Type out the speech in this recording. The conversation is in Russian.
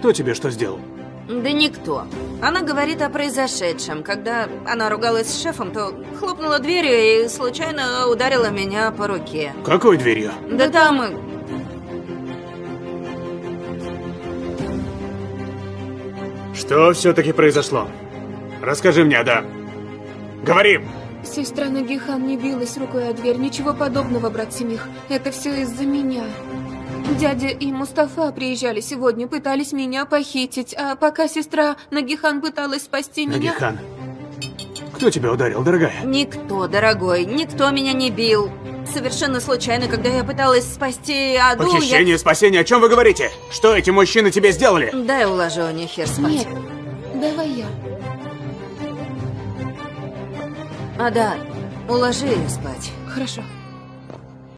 Кто тебе что сделал? Да никто. Она говорит о произошедшем. Когда она ругалась с шефом, то хлопнула дверью и случайно ударила меня по руке. Какой дверью? Да там... Что все-таки произошло? Расскажи мне, Ада. Говори! Сестра Нагихан не билась рукой о дверь. Ничего подобного, брат Семих. Это все из-за меня. Дядя и Мустафа приезжали сегодня, пытались меня похитить. А пока сестра Нагихан пыталась спасти меня... Нагихан, кто тебя ударил, дорогая? Никто, дорогой, никто меня не бил. Совершенно случайно, когда я пыталась спасти Аду, Похищение, спасение, о чем вы говорите? Что эти мужчины тебе сделали? Дай уложу Нехир спать. Нет, давай я. Ада, уложи ее спать. Хорошо.